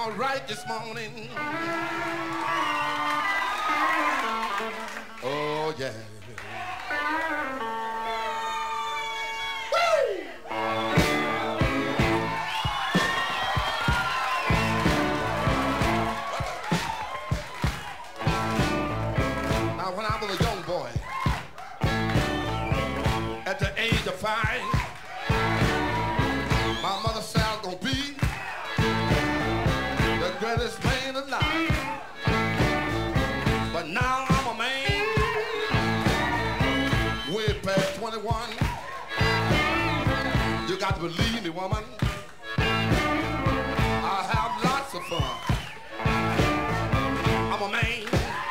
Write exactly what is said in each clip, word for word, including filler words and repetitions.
all right this morning. Oh, yeah. Now, when I was a young boy, at the age of five, my mother said I was gonna be the greatest man alive. But now I'm a man, way past twenty-one. You got to believe me, woman. I have lots of fun. I'm a man.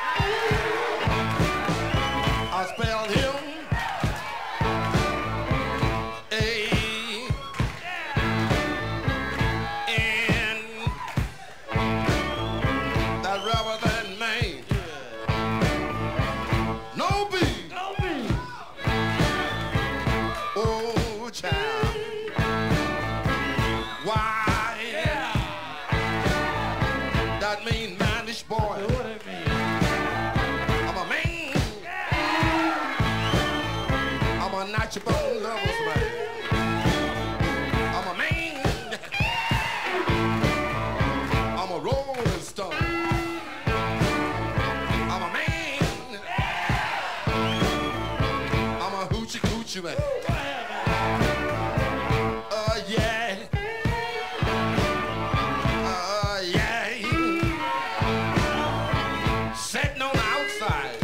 I spelled him your bone lovers, man. I'm a man. I'm a rolling stone. I'm a man. I'm a hoochie coochie man. Uh, yeah. Uh, yeah. Sitting on the outside.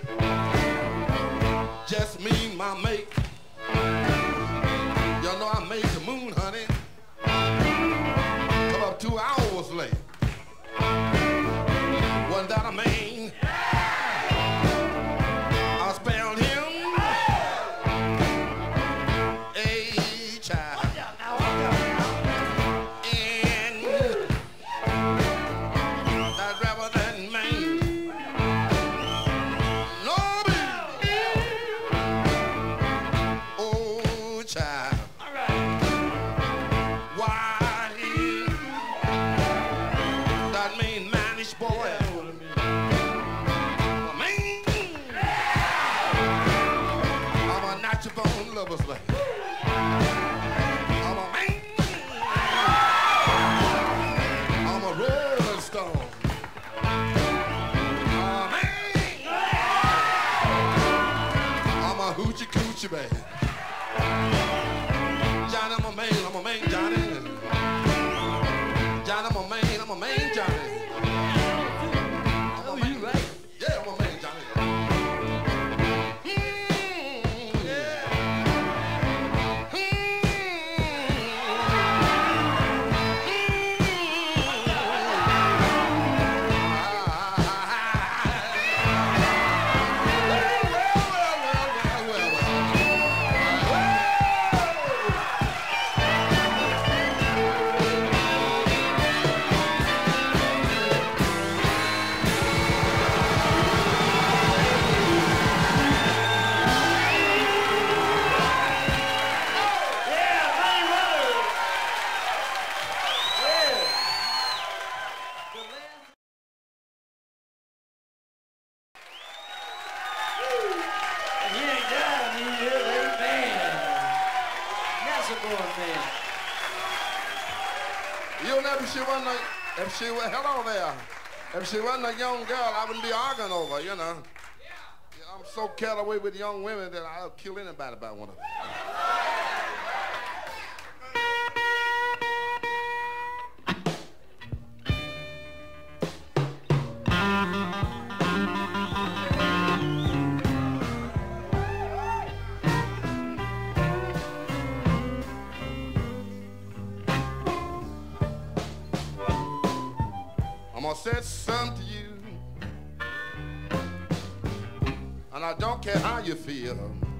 Just me and my mate. You know I made the moon, honey. Come up two hours late. Wasn't that a man? I spelled him a child. And that rather than man. No, oh, child. Lovers like I'm a man. I'm a rolling stone. I'm a man. I'm a hoochie coochie man. Johnny, I'm a man. I'm a man, Johnny. Johnny, I'm a man. I'm a man, Johnny. Oh, you right? Yeah, I'm a man, Johnny. You know, if she wasn't a, if she was, hello there, if she wasn't a young girl, I wouldn't be arguing over, you know. I'm so carried away with young women that I'll kill anybody about one of them. I'm gonna say something to you, and I don't care how you feel.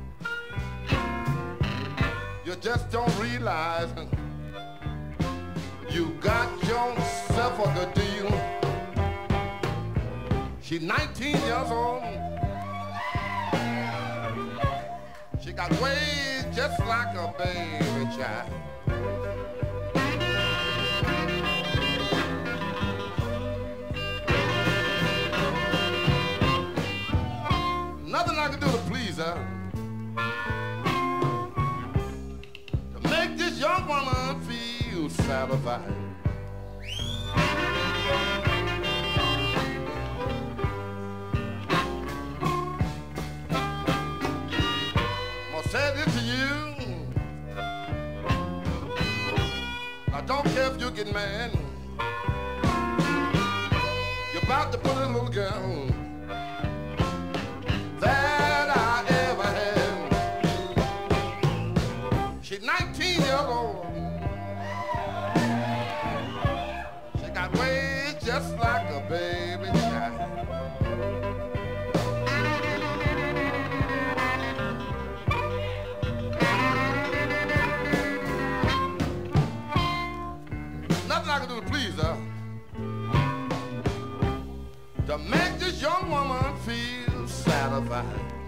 You just don't realize you got yourself a good deal. She's nineteen years old. She got ways just like a baby child. I can do to please her, to make this young woman feel satisfied. I'm gonna say this to you. I don't care if you get mad. You're about to put a little girl that I ever had. She's nineteen years old. She got waist just like a baby child. Nothing I can do to please her, to make this young woman feel satisfied.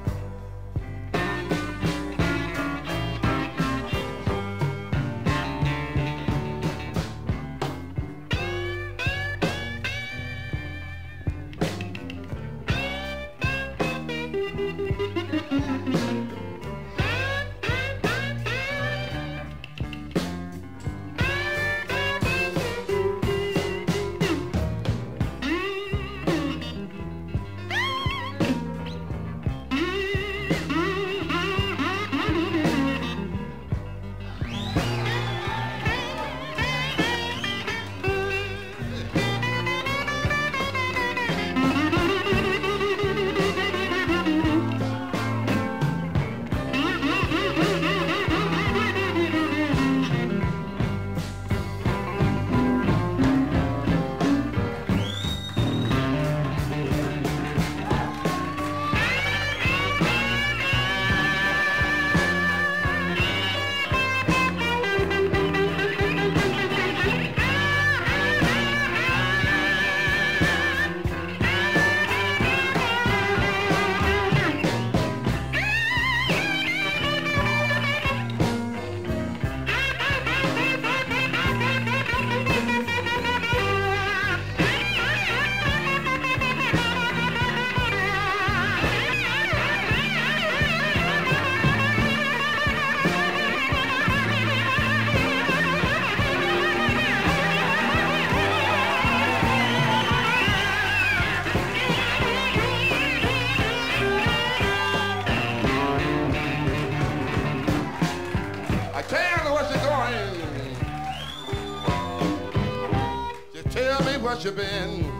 Where you been?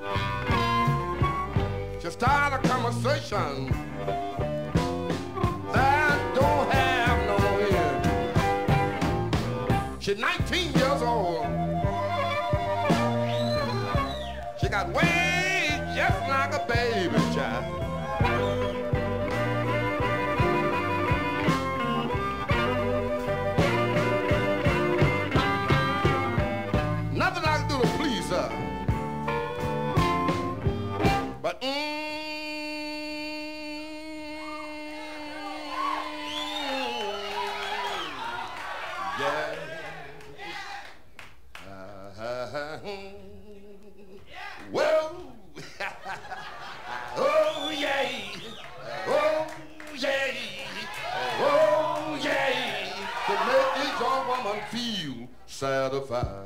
Just start a conversation that don't have no end. She's nineteen years old. She got waist just like a baby child. Nothing I can do to please her, but mm, yeah. Uh, well, oh yeah, oh yeah, oh yeah, to make this young woman feel satisfied.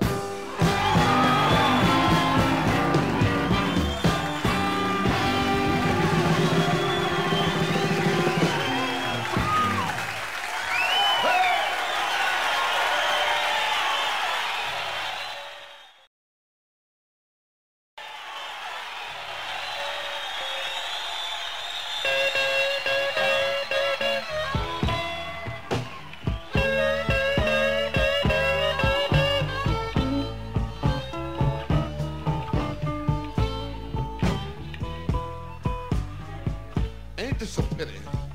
Ain't this a pity?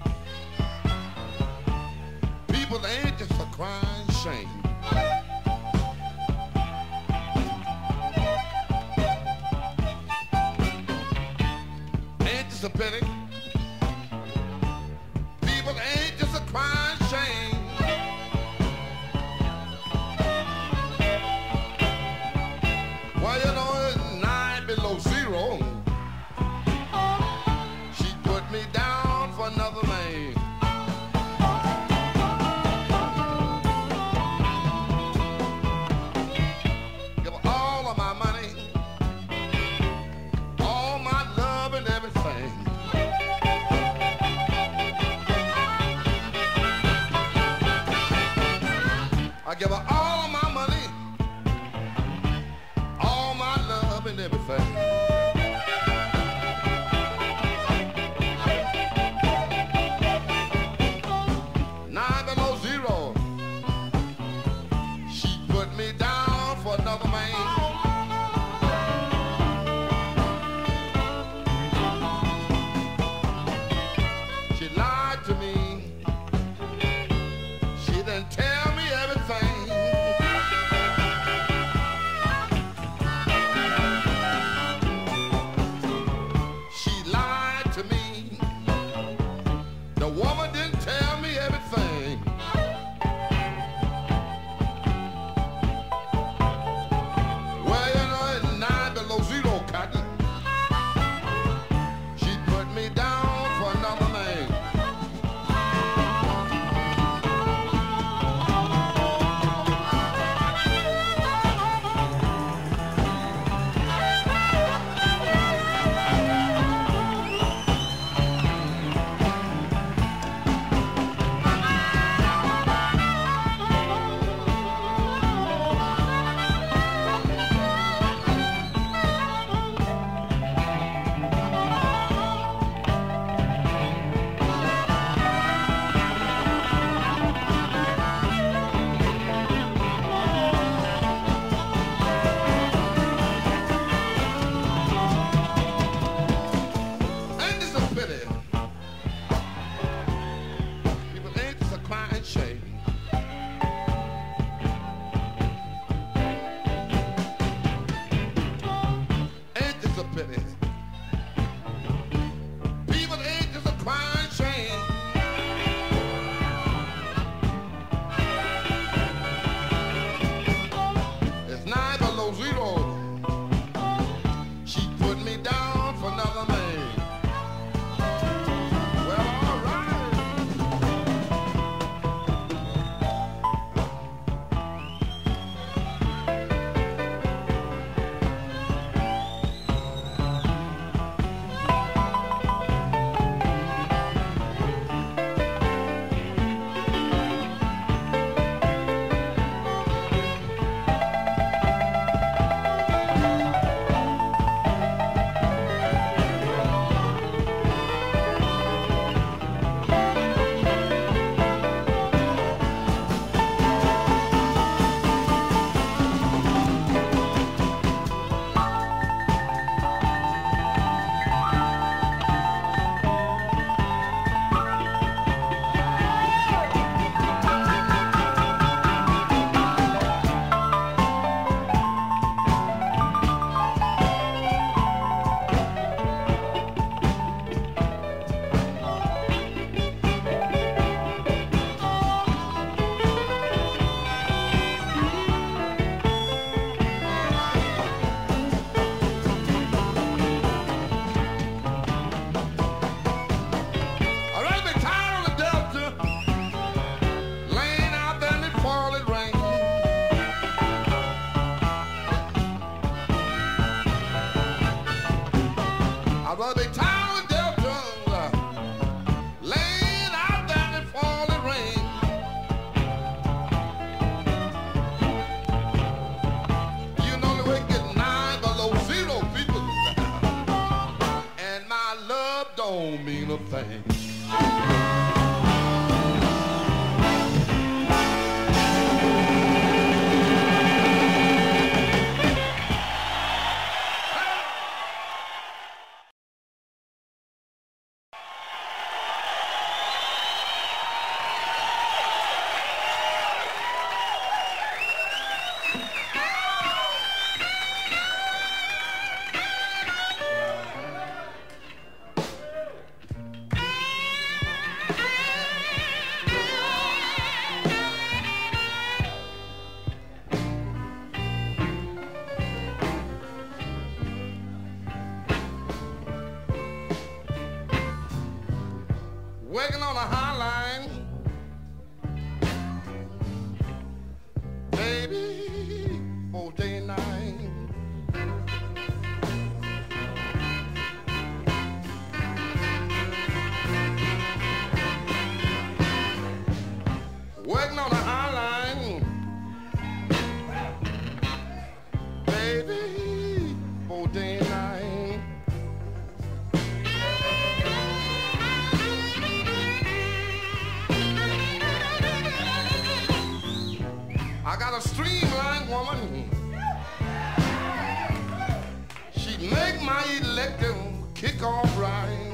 People, ain't this a crying shame? Ain't this a pity? People, ain't this a crying shame? Well, you know, it's nine below zero. She put me down for give her all of my money, all my love and everything. Nine below zero, she put me down for another man. She lied to me. She didn't tell me everything. She lied to me. The woman didn't tell me everything. Well, you know, it's nine below zero, Cotton. She put me down for another man. Ain't this a pity? People, ain't this a crying shame? Ain't this a pity? People, ain't this a crying shame? It's nine below zero. She put me down for another man. Well, all right. I'd rather be tired on the Delta, laying out there in the falling rain. I'd rather be tired on the Delta, laying out there in the falling rain. You know the way it gets nine below zero, people, and my love don't mean a thing. Working on a high line, baby, both day and night. Working on a high line, I got a streamlined woman. She make my electric kick off right.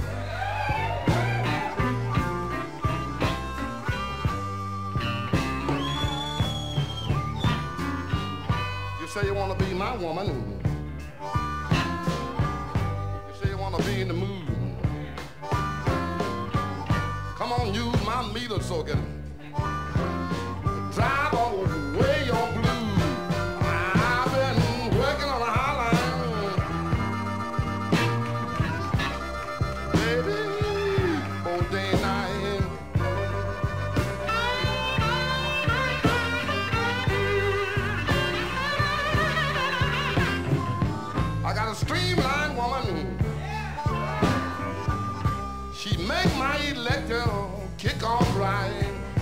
You say you want to be my woman. You say you want to be in the mood. Come on, use my meter so I can drive away your blues. I've been working on a hotline, baby, all day and night. I got a streamlined woman. She make my electric kick off right.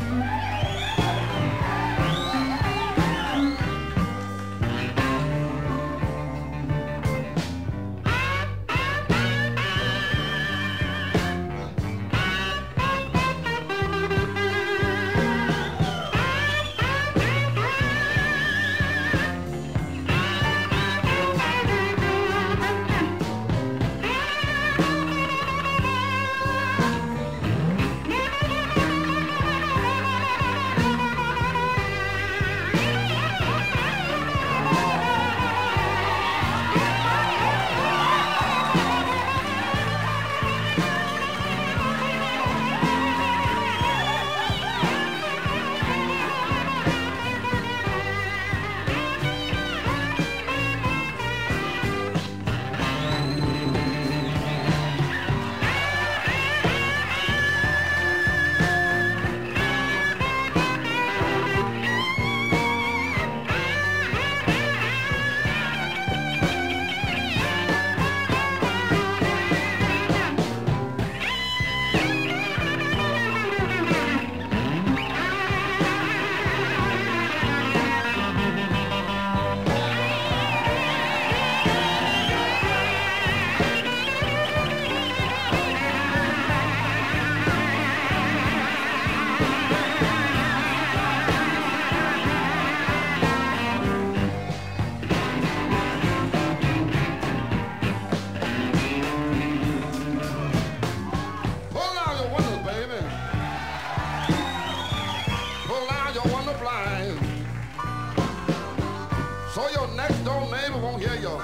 So your next door neighbor won't hear your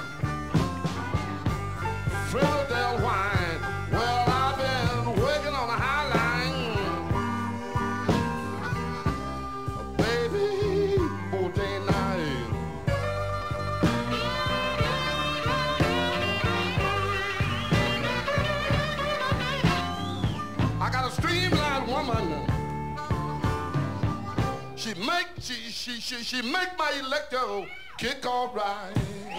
Philadelphia whine. Well, I've been working on a high line, baby, all day and night. I got a streamlined woman. She make she she she she make my electro kick off right.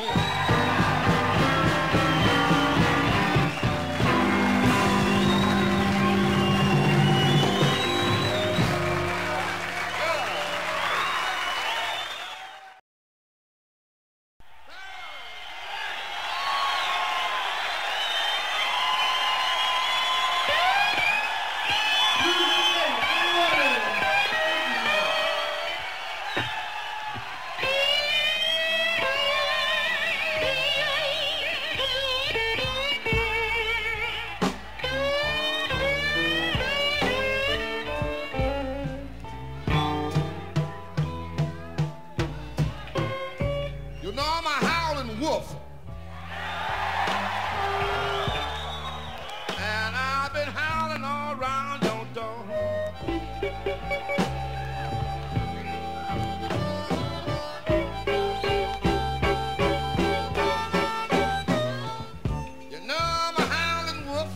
You know I'm a howling wolf, and I've been howling all around your door. You know I'm a howling wolf,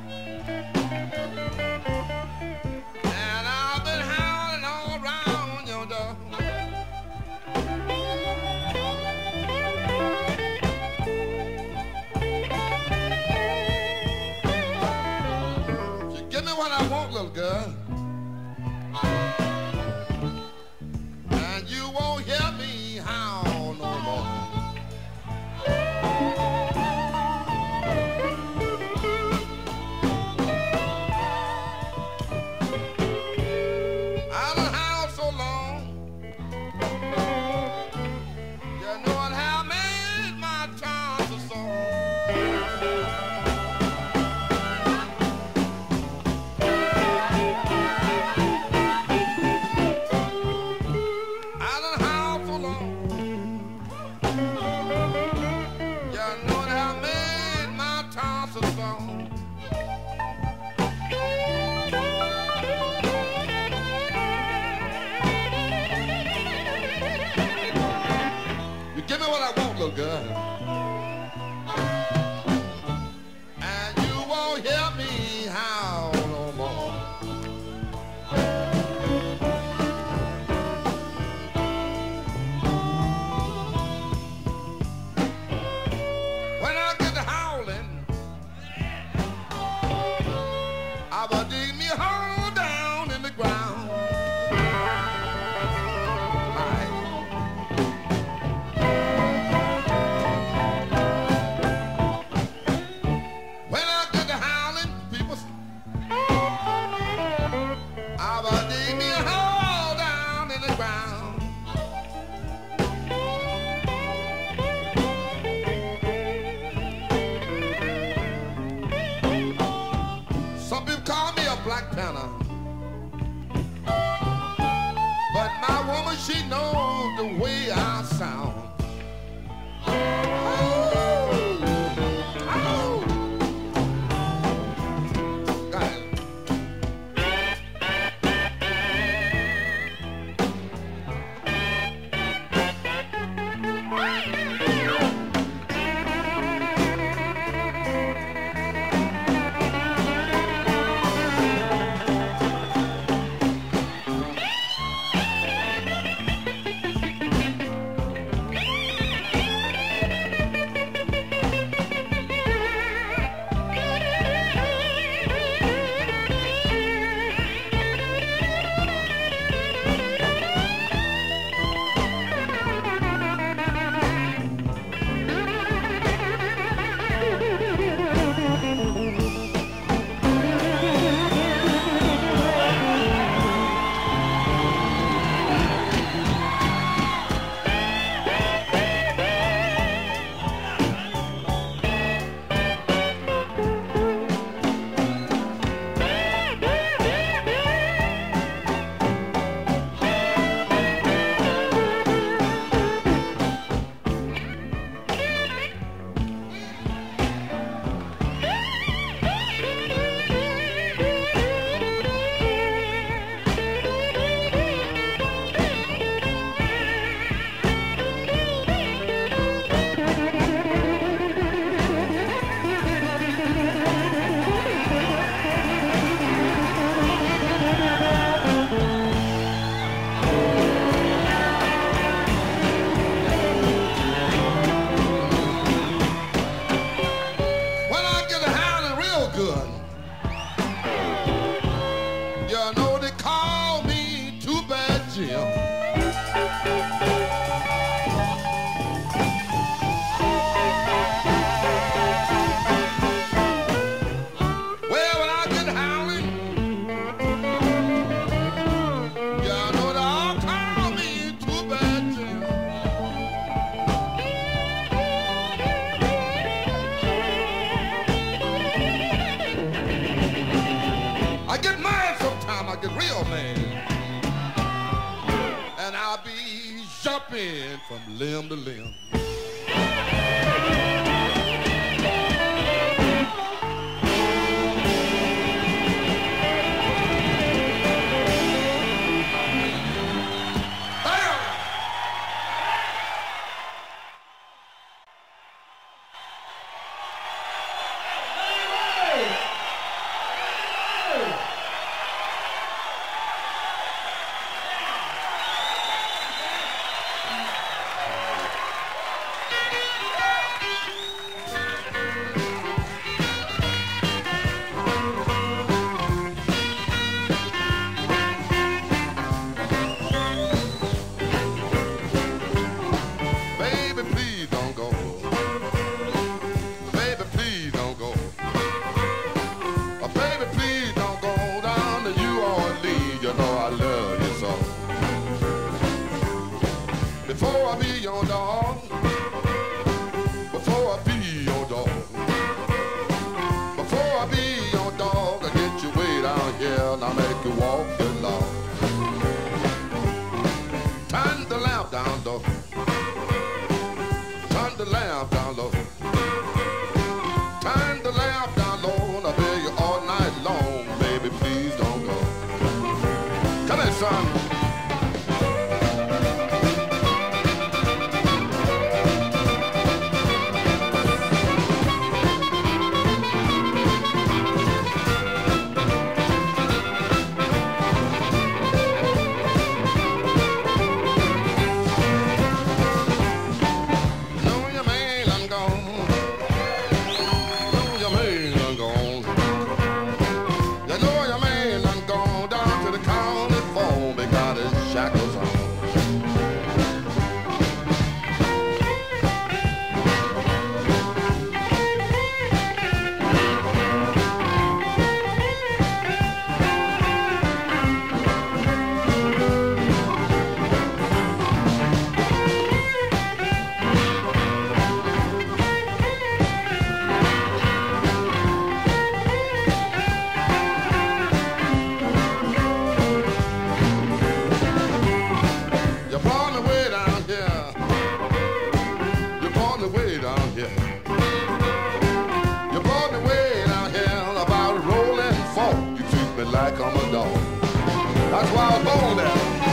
and I've been howling all around your door. Give me what I want, little girl, and you won't hear me howl no more. I done howled so long, Montana. But my woman, she knows the way I sound. From limb to limb. Before I be your dog, before I be your dog, before I be your dog, I get you way down here and I make you walk your log. Turn the lamp down low, turn the lamp down low, turn the lamp down low, and I'll be you all night long, baby, please don't go. Come here, son. That's why I was born there.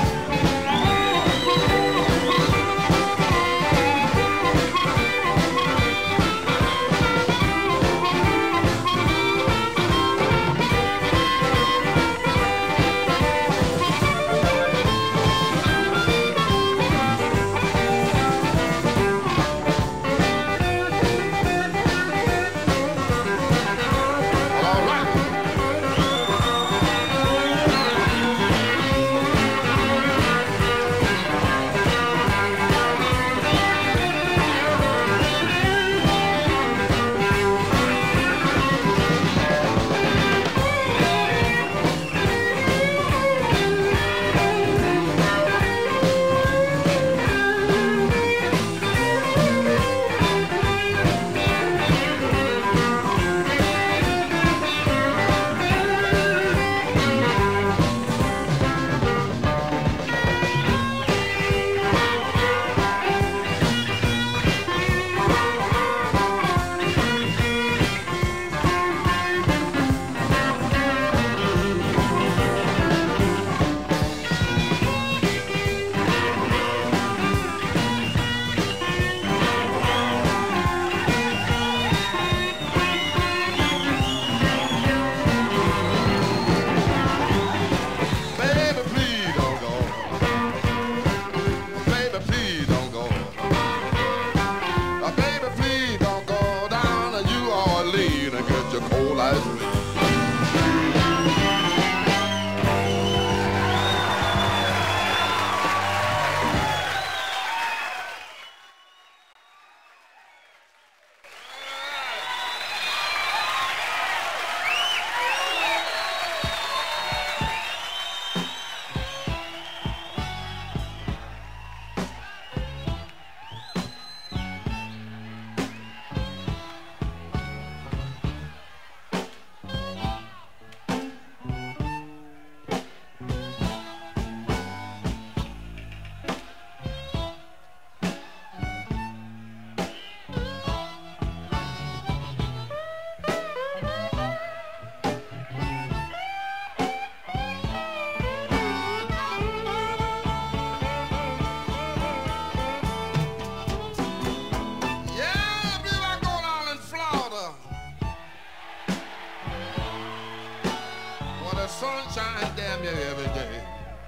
Sunshine damn near every day.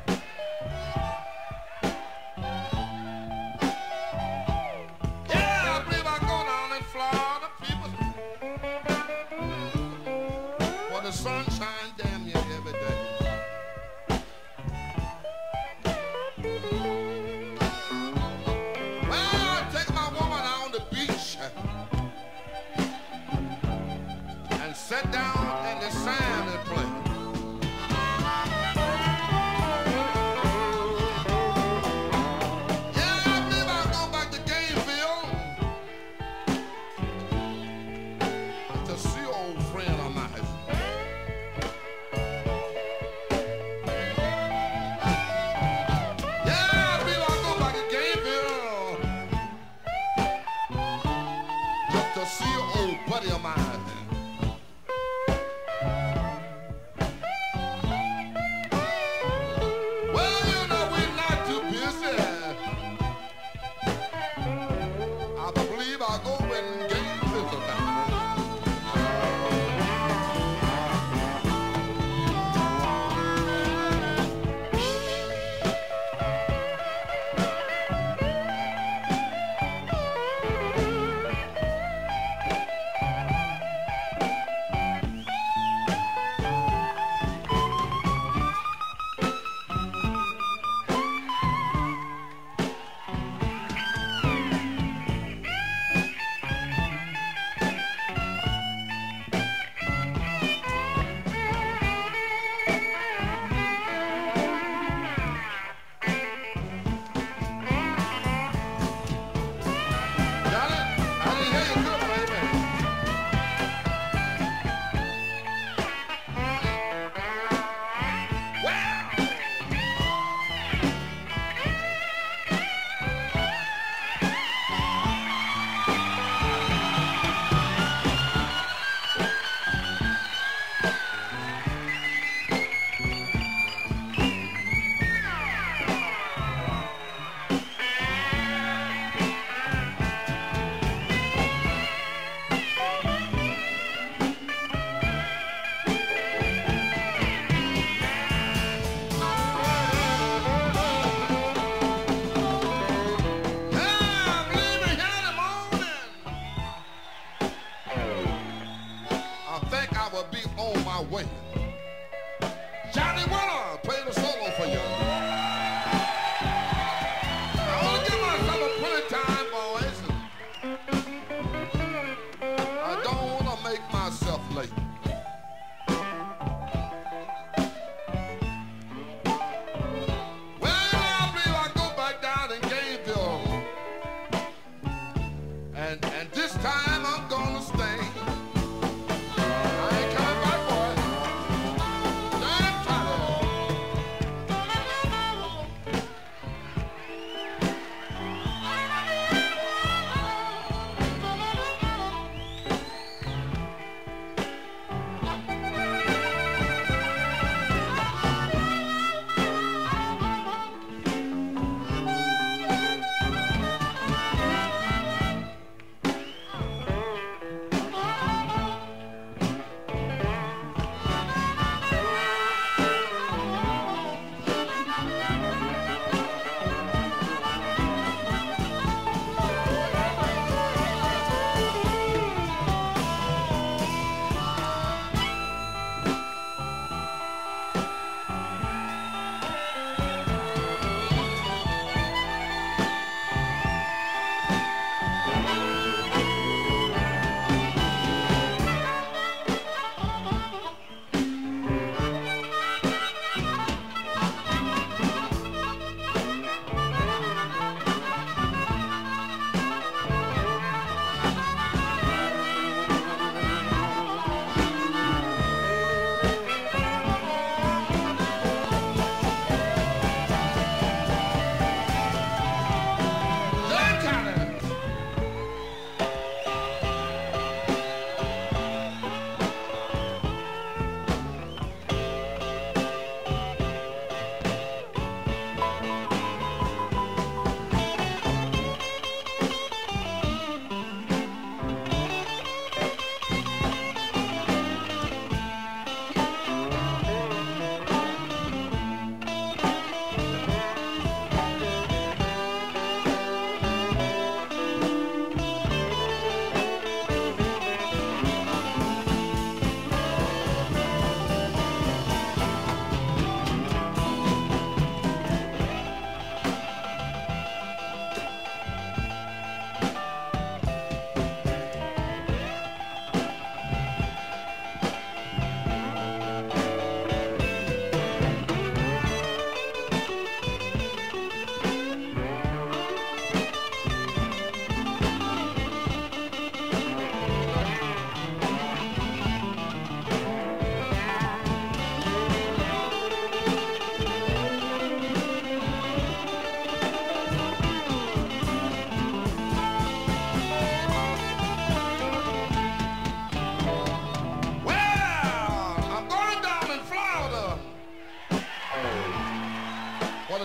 Yeah, I believe I go down in Florida, people. For the sunshine damn near every day. Well, I take my woman out on the beach and sit down in the sand and play.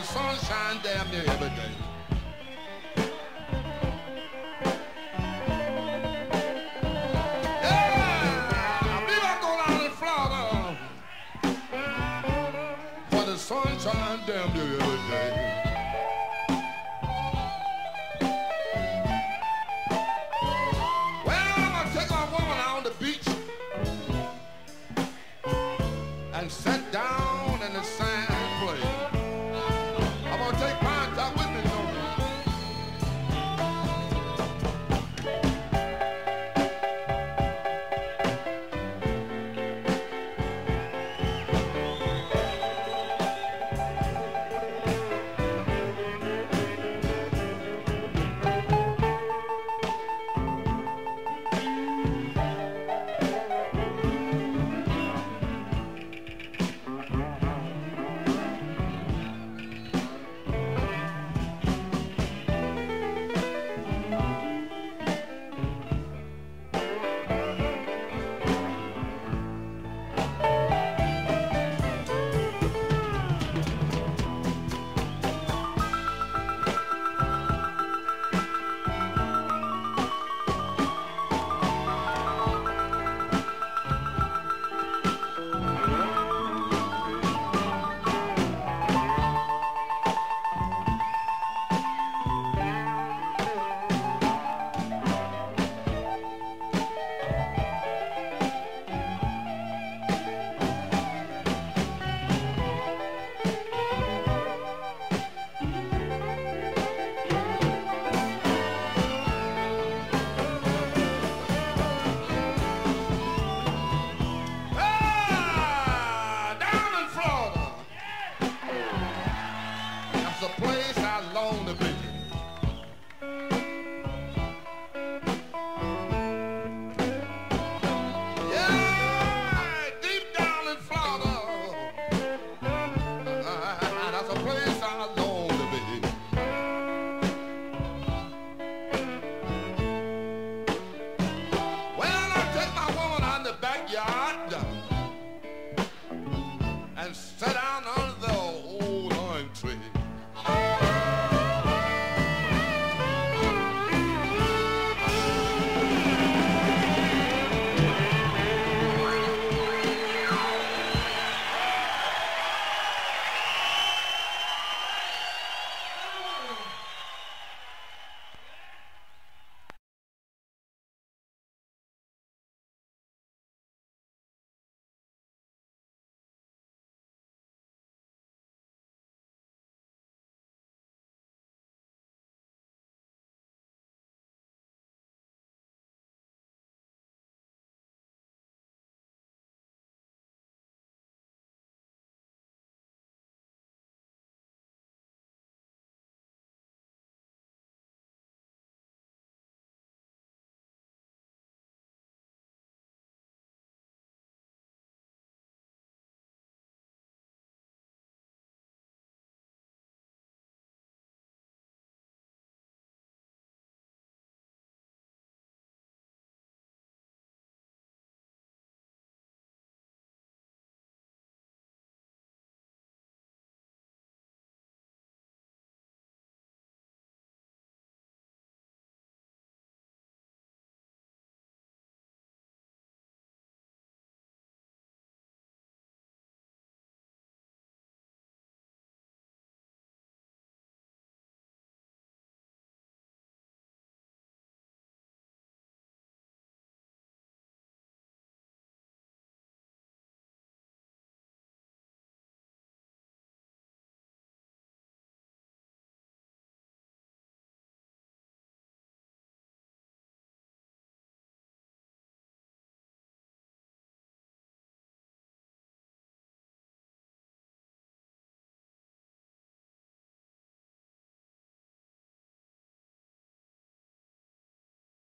the sunshine damn near every day. Yeah, I believe I go down in Florida for the sunshine damn near every day.